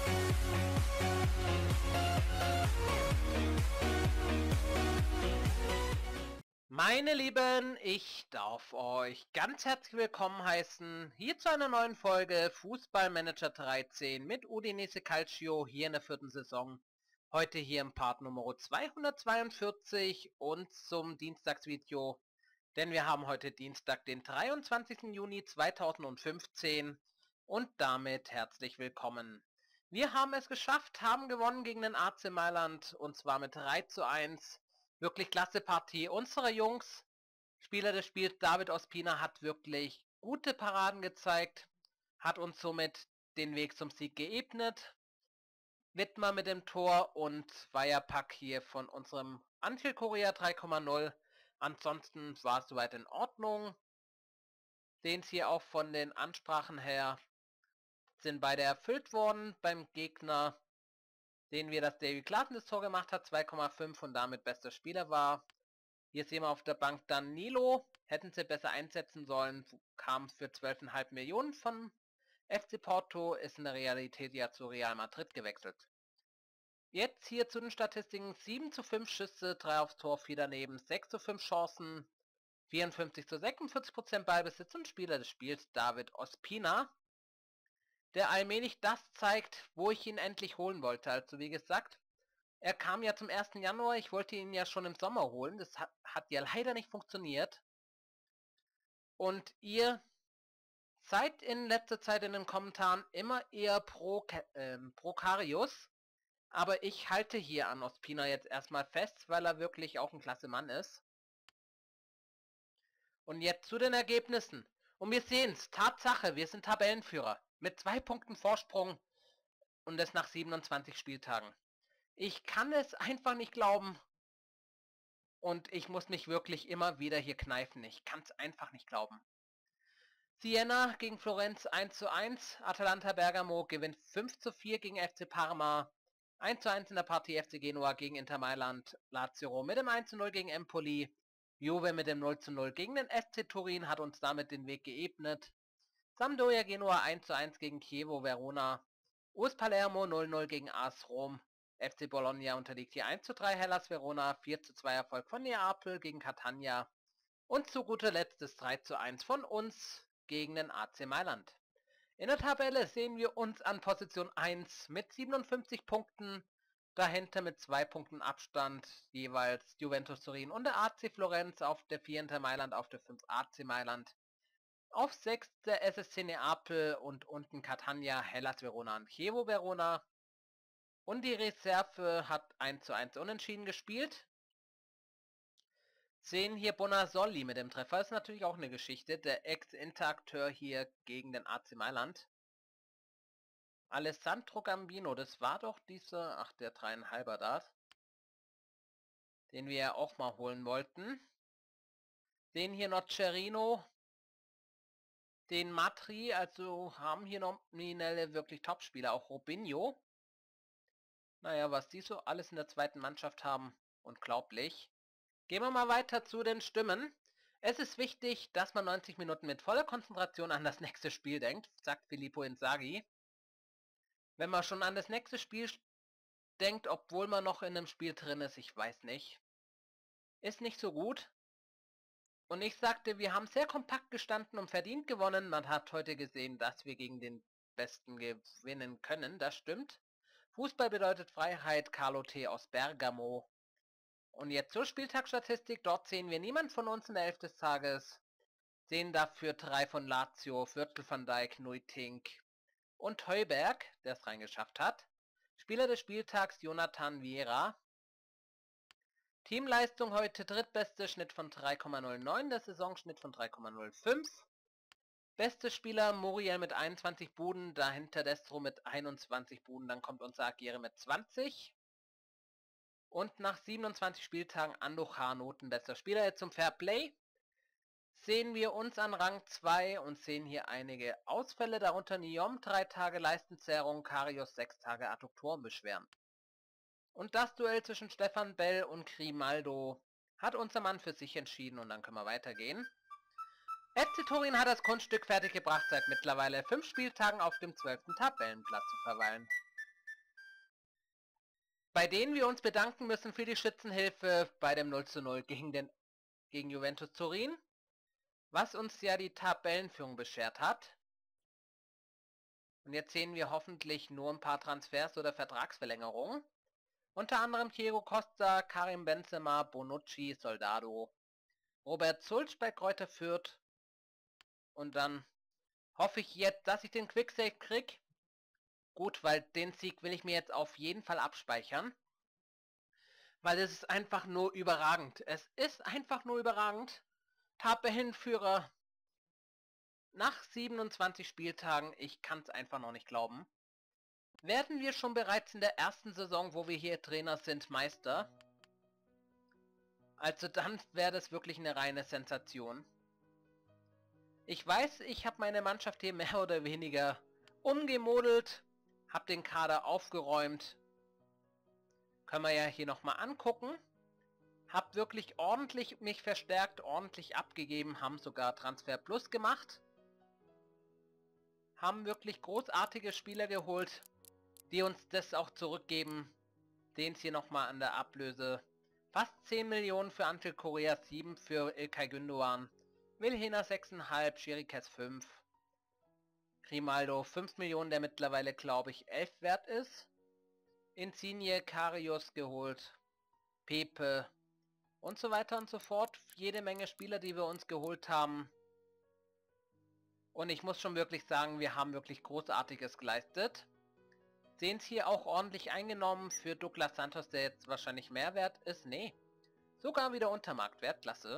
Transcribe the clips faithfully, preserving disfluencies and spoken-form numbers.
Meine Lieben, ich darf euch ganz herzlich willkommen heißen, hier zu einer neuen Folge Fußballmanager dreizehn mit Udinese Calcio hier in der vierten Saison. Heute hier im Part Nummer zweihundertzweiundvierzig und zum Dienstagsvideo, denn wir haben heute Dienstag, den dreiundzwanzigsten Juni zweitausendfünfzehn und damit herzlich willkommen. Wir haben es geschafft, haben gewonnen gegen den A C Mailand und zwar mit drei zu eins. Wirklich klasse Partie. Unsere Jungs, Spieler des Spiels David Ospina, hat wirklich gute Paraden gezeigt, hat uns somit den Weg zum Sieg geebnet. Wittmer mit dem Tor und Weierpack hier von unserem Angel Korea drei Komma null. Ansonsten war es soweit in Ordnung. Sehen Sie hier auch von den Ansprachen her, sind beide erfüllt worden beim Gegner. Sehen wir, dass Davy Klaassen das Tor gemacht hat, zwei Komma fünf und damit bester Spieler war. Hier sehen wir auf der Bank dann Nilo, hätten sie besser einsetzen sollen, kam für zwölf Komma fünf Millionen von F C Porto, ist in der Realität ja zu Real Madrid gewechselt. Jetzt hier zu den Statistiken, sieben zu fünf Schüsse, drei aufs Tor, vier daneben, sechs zu fünf Chancen, vierundfünfzig zu sechsundvierzig Prozent Ballbesitz und Spieler des Spiels David Ospina, der allmählich das zeigt, wo ich ihn endlich holen wollte. Also wie gesagt, er kam ja zum ersten Januar, ich wollte ihn ja schon im Sommer holen, das hat, hat ja leider nicht funktioniert. Und ihr seid in letzter Zeit in den Kommentaren immer eher pro, äh, pro Karius, aber ich halte hier an Ospina jetzt erstmal fest, weil er wirklich auch ein klasse Mann ist. Und jetzt zu den Ergebnissen. Und wir sehen es, Tatsache, wir sind Tabellenführer mit zwei Punkten Vorsprung und das nach siebenundzwanzig Spieltagen. Ich kann es einfach nicht glauben und ich muss mich wirklich immer wieder hier kneifen. Ich kann es einfach nicht glauben. Siena gegen Florenz eins zu eins, Atalanta Bergamo gewinnt fünf zu vier gegen F C Parma, eins zu eins in der Partie F C Genua gegen Inter Mailand, Lazio Rom mit dem eins zu null gegen Empoli, Juve mit dem null zu null gegen den F C Turin hat uns damit den Weg geebnet, Sampdoria Genua eins zu eins gegen Chievo Verona, U S Palermo null zu null gegen A S Rom, F C Bologna unterliegt hier eins zu drei Hellas Verona, vier zu zwei Erfolg von Neapel gegen Catania und zu guter Letzt das drei zu eins von uns gegen den A C Mailand. In der Tabelle sehen wir uns an Position eins mit siebenundfünfzig Punkten, dahinter mit zwei Punkten Abstand jeweils Juventus Turin und der A C Florenz, auf der vier Inter Mailand, auf der fünf A C Mailand, auf sechs der S S C Neapel und unten Catania, Hellas Verona und Chievo Verona. Und die Reserve hat eins zu eins unentschieden gespielt. Sehen hier Bonazzoli mit dem Treffer, ist natürlich auch eine Geschichte, der Ex-Interakteur hier gegen den A C Mailand. Alessandro Gambino, das war doch dieser, ach der dreieinhalber das, den wir ja auch mal holen wollten. Sehen hier Nocerino, den Matri, also haben hier nominelle wirklich Topspieler, auch Robinho. Naja, was die so alles in der zweiten Mannschaft haben, unglaublich. Gehen wir mal weiter zu den Stimmen. Es ist wichtig, dass man neunzig Minuten mit voller Konzentration an das nächste Spiel denkt, sagt Filippo Inzaghi. Wenn man schon an das nächste Spiel denkt, obwohl man noch in einem Spiel drin ist, ich weiß nicht. Ist nicht so gut. Und ich sagte, wir haben sehr kompakt gestanden und verdient gewonnen. Man hat heute gesehen, dass wir gegen den Besten gewinnen können, das stimmt. Fußball bedeutet Freiheit, Carlo T. aus Bergamo. Und jetzt zur Spieltagsstatistik, dort sehen wir niemand von uns in der Elf des Tages. Sehen dafür drei von Lazio, Viertel van Dijk, Nuitink und Heuberg, der es reingeschafft hat. Spieler des Spieltags Jonathan Vieira. Teamleistung heute drittbeste, Schnitt von drei Komma null neun, der Saisonschnitt von drei Komma null fünf. Beste Spieler Muriel mit einundzwanzig Buden, dahinter Destro mit einundzwanzig Buden, dann kommt unser Aguirre mit zwanzig. Und nach siebenundzwanzig Spieltagen Andujar notenbester Spieler. Jetzt zum Fairplay. Sehen wir uns an Rang zwei und sehen hier einige Ausfälle, darunter Niom drei Tage Leistenzerrung, Karius sechs Tage Adduktorenbeschwerden. Und das Duell zwischen Stefan Bell und Grimaldo hat unser Mann für sich entschieden und dann können wir weitergehen. F C Turin hat das Kunststück fertiggebracht, seit mittlerweile fünf Spieltagen auf dem zwölften Tabellenplatz zu verweilen. bei denen wir uns bedanken müssen für die Schützenhilfe bei dem null zu null gegen, den, gegen Juventus Turin, was uns ja die Tabellenführung beschert hat. Und jetzt sehen wir hoffentlich nur ein paar Transfers oder Vertragsverlängerungen. Unter anderem Diego Costa, Karim Benzema, Bonucci, Soldado, Robert Sulc bei Kräuter Fürth. Und dann hoffe ich jetzt, dass ich den Quicksave krieg. Gut, weil den Sieg will ich mir jetzt auf jeden Fall abspeichern. Weil es ist einfach nur überragend. Es ist einfach nur überragend. Tabellenführer nach siebenundzwanzig Spieltagen. Ich kann es einfach noch nicht glauben. Werden wir schon bereits in der ersten Saison, wo wir hier Trainer sind, Meister? Also dann wäre das wirklich eine reine Sensation. Ich weiß, ich habe meine Mannschaft hier mehr oder weniger umgemodelt, habe den Kader aufgeräumt. Können wir ja hier nochmal angucken. Hab wirklich ordentlich mich verstärkt, ordentlich abgegeben, haben sogar Transfer Plus gemacht. Haben wirklich großartige Spieler geholt, die uns das auch zurückgeben. Sehen es hier nochmal an der Ablöse. Fast zehn Millionen für Antel Korea, sieben für Ilkay Gündoğan. Vilhena sechs Komma fünf, Chiriches fünf. Grimaldo fünf Millionen, der mittlerweile glaube ich elf wert ist. Insigne, Karius geholt. Pepe und so weiter und so fort. Jede Menge Spieler, die wir uns geholt haben. Und ich muss schon wirklich sagen, wir haben wirklich Großartiges geleistet. Sehen es hier auch ordentlich eingenommen für Douglas Santos, der jetzt wahrscheinlich mehr wert ist. Nee, sogar wieder unter Marktwert, klasse.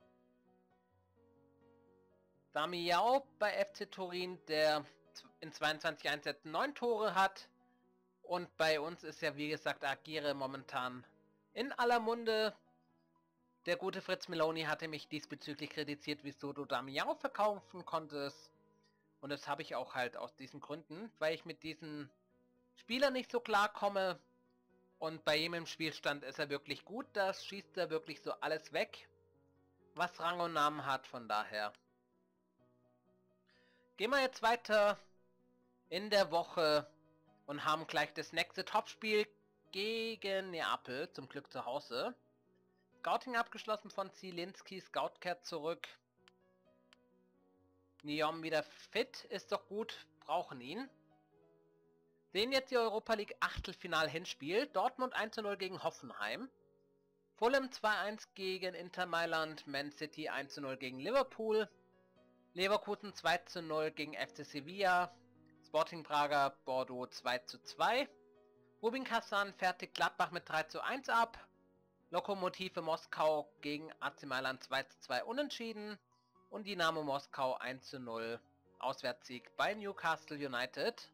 Damiao bei F C Turin, der in zweiundzwanzig Einsätzen neun Tore hat. Und bei uns ist ja wie gesagt Agire momentan in aller Munde. Der gute Fritz Meloni hatte mich diesbezüglich kritisiert, wieso du Damiao verkaufen konntest. Und das habe ich auch halt aus diesen Gründen, weil ich mit diesen Spielern nicht so klar komme. Und bei ihm im Spielstand ist er wirklich gut, das schießt er wirklich so alles weg, was Rang und Namen hat, von daher. Gehen wir jetzt weiter in der Woche und haben gleich das nächste Topspiel gegen Neapel, zum Glück zu Hause. Scouting abgeschlossen von Zielinski, Scout kehrt zurück. Niom wieder fit, ist doch gut, brauchen ihn. Sehen jetzt die Europa League Achtelfinal-Hinspiel, Dortmund eins zu null gegen Hoffenheim. Fulham zwei eins gegen Inter Mailand, Man City eins zu null gegen Liverpool. Leverkusen zwei zu null gegen F C Sevilla. Sporting Braga, Bordeaux zwei zu zwei. Rubin Kazan fertigt Gladbach mit drei zu eins ab. Lokomotive Moskau gegen A C Mailand zwei zu zwei unentschieden. Und Dynamo Moskau eins zu null Auswärtssieg bei Newcastle United.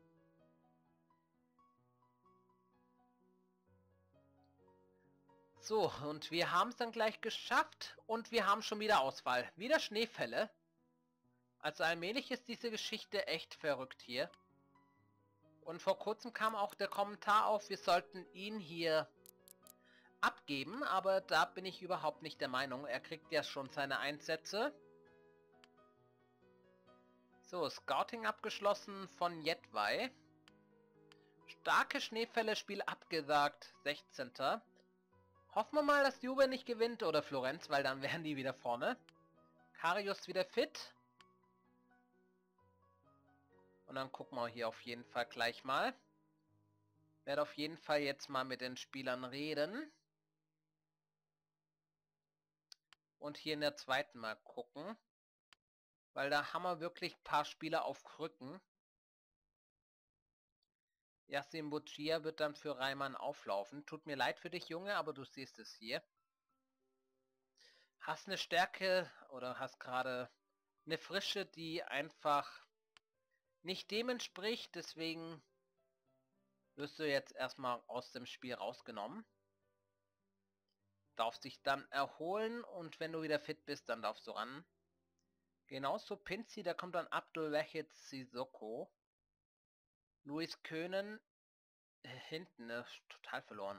So, und wir haben es dann gleich geschafft und wir haben schon wieder Ausfall. Wieder Schneefälle. Also allmählich ist diese Geschichte echt verrückt hier. Und vor kurzem kam auch der Kommentar auf, wir sollten ihn hier abgeben, aber da bin ich überhaupt nicht der Meinung. Er kriegt ja schon seine Einsätze. So, Scouting abgeschlossen von Jedwai. Starke Schneefälle, Spiel abgesagt, sechzehnter Hoffen wir mal, dass Juve nicht gewinnt oder Florenz, weil dann wären die wieder vorne. Karius wieder fit. Und dann gucken wir hier auf jeden Fall gleich mal. Werde auf jeden Fall jetzt mal mit den Spielern reden. Und hier in der zweiten mal gucken. Weil da haben wir wirklich ein paar Spieler auf Krücken. Yassin Buccia wird dann für Reimann auflaufen. Tut mir leid für dich, Junge, aber du siehst es hier. Hast eine Stärke oder hast gerade eine Frische, die einfach nicht dem entspricht. Deswegen wirst du jetzt erstmal aus dem Spiel rausgenommen. Darfst dich dann erholen und wenn du wieder fit bist, dann darfst du ran. Genauso Pinzi, da kommt dann Abdul Wahid Sissoko. Luis Köhnen äh, hinten, ne, total verloren.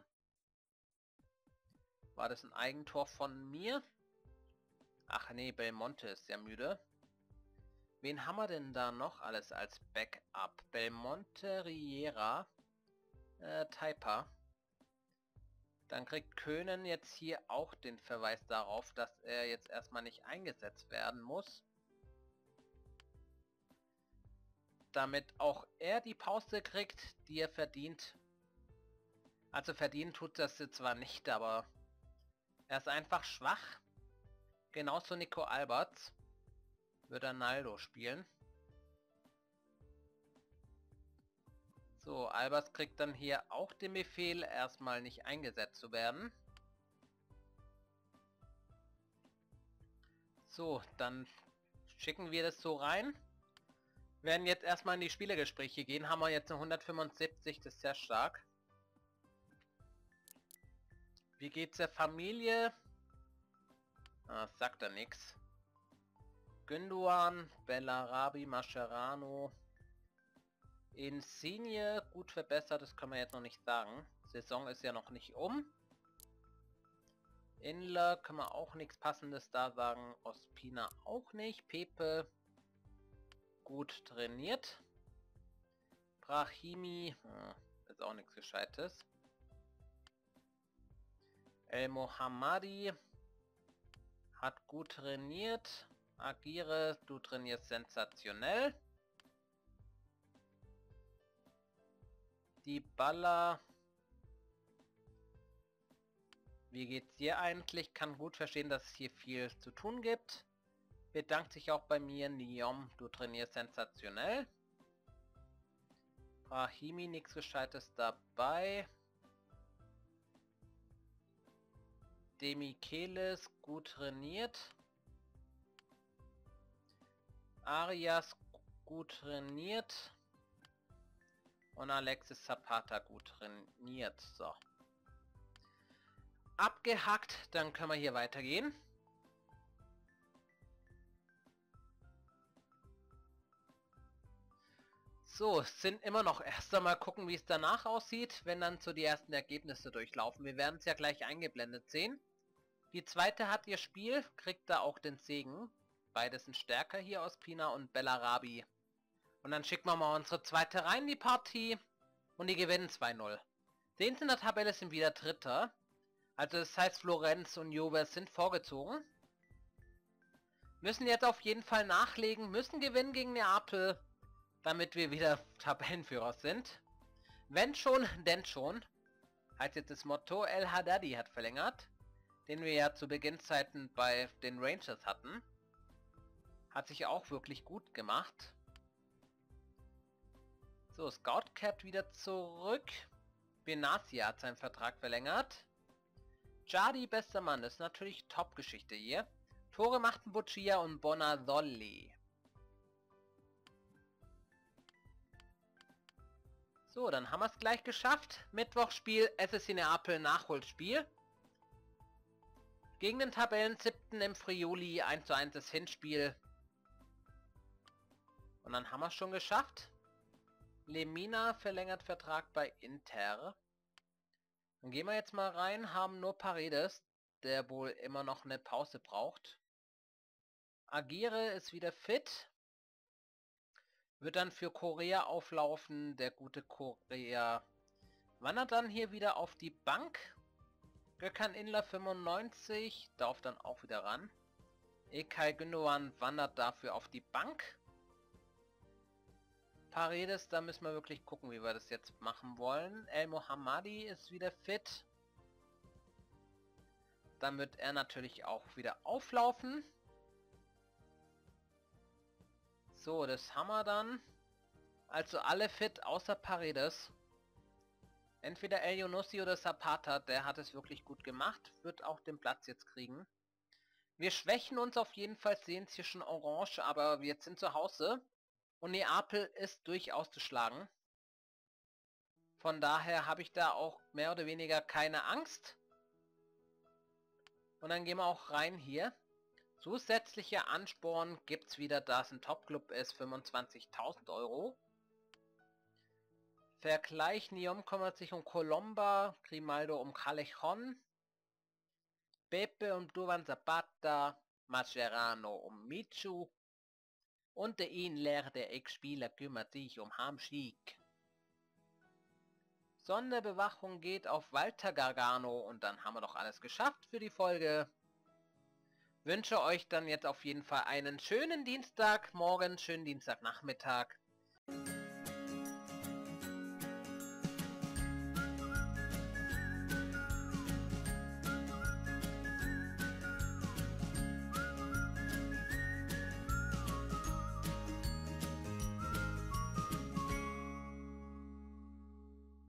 War das ein Eigentor von mir? Ach nee, Belmonte ist ja müde. Wen haben wir denn da noch alles als Backup? Belmonte, Riera, äh, Taipa. Dann kriegt Könen jetzt hier auch den Verweis darauf, dass er jetzt erstmal nicht eingesetzt werden muss. Damit auch er die Pause kriegt, die er verdient. Also verdienen tut das jetzt zwar nicht, aber er ist einfach schwach. Genauso Nico Alberts wird Naldo spielen. So, Alberts kriegt dann hier auch den Befehl, erstmal nicht eingesetzt zu werden. So, dann schicken wir das so rein. Werden jetzt erstmal in die Spielergespräche gehen. Haben wir jetzt eine hundertfünfundsiebzig, das ist sehr stark. Wie geht's der Familie? Ah, sagt er nichts. Gündogan, Bellarabi, Mascherano, Insigne, gut verbessert, das kann man jetzt noch nicht sagen. Saison ist ja noch nicht um. Inler kann man auch nichts Passendes da sagen. Ospina auch nicht. Pepe gut trainiert. Brahimi hm, ist auch nichts Gescheites. El Mohammadi hat gut trainiert. Agire, du trainierst sensationell. Die Baller. Wie geht's dir eigentlich? Kann gut verstehen, dass es hier viel zu tun gibt. Bedankt sich auch bei mir. Niom, du trainierst sensationell. Brahimi, nichts Gescheites dabei. Demichelis, gut trainiert. Arias, gut trainiert. Und Alexis Zapata, gut trainiert. So. Abgehackt, dann können wir hier weitergehen. So, es sind immer noch erst einmal gucken, wie es danach aussieht, wenn dann so die ersten Ergebnisse durchlaufen. Wir werden es ja gleich eingeblendet sehen. Die zweite hat ihr Spiel, kriegt da auch den Segen. Beides sind stärker hier aus Pina und Bellarabi. Und dann schicken wir mal unsere zweite rein, die Partie. Und die gewinnen zwei null. Sehen Sie in der Tabelle sind wieder Dritter. Also das heißt, Florenz und Juve sind vorgezogen. Müssen jetzt auf jeden Fall nachlegen, müssen gewinnen gegen Neapel, damit wir wieder Tabellenführer sind. Wenn schon, denn schon. Heißt jetzt das Motto, El Haddadi hat verlängert, den wir ja zu Beginnzeiten bei den Rangers hatten. Hat sich auch wirklich gut gemacht. So, Scout kehrt wieder zurück. Benatia hat seinen Vertrag verlängert. Jardi, bester Mann, das ist natürlich Top-Geschichte hier. Tore machten Buccia und Bonazzoli. So, dann haben wir es gleich geschafft. Mittwochspiel, S S C Neapel Nachholspiel. Gegen den Tabellen siebten im Friuli, eins zu eins das Hinspiel. Und dann haben wir es schon geschafft. Lemina verlängert Vertrag bei Inter. Dann gehen wir jetzt mal rein, haben nur Paredes, der wohl immer noch eine Pause braucht. Agire ist wieder fit. Wird dann für Korea auflaufen. Der gute Korea wandert dann hier wieder auf die Bank. Gökhan Inler fünfundneunzig, darf dann auch wieder ran. Ilkay Gündogan wandert dafür auf die Bank. Paredes, da müssen wir wirklich gucken, wie wir das jetzt machen wollen. El Mohammadi ist wieder fit. Dann wird er natürlich auch wieder auflaufen. So, das haben wir dann. Also alle fit, außer Paredes. Entweder El Younousi oder Zapata, der hat es wirklich gut gemacht. Wird auch den Platz jetzt kriegen. Wir schwächen uns auf jeden Fall, sehen es hier schon orange, aber wir sind zu Hause. Und Neapel ist durchaus zu schlagen. Von daher habe ich da auch mehr oder weniger keine Angst. Und dann gehen wir auch rein hier. Zusätzliche Ansporn gibt es wieder, da es ein Top-Club ist, fünfundzwanzigtausend Euro. Vergleich, Niom kümmert sich um Colomba, Grimaldo um Callejon, Pepe um Duvan Zapata, Mascherano um Michu und der Inler, der Ex-Spieler, kümmert sich um Hamschick. Sonderbewachung geht auf Walter Gargano und dann haben wir doch alles geschafft für die Folge. Wünsche euch dann jetzt auf jeden Fall einen schönen Dienstagmorgen, schönen Dienstagnachmittag.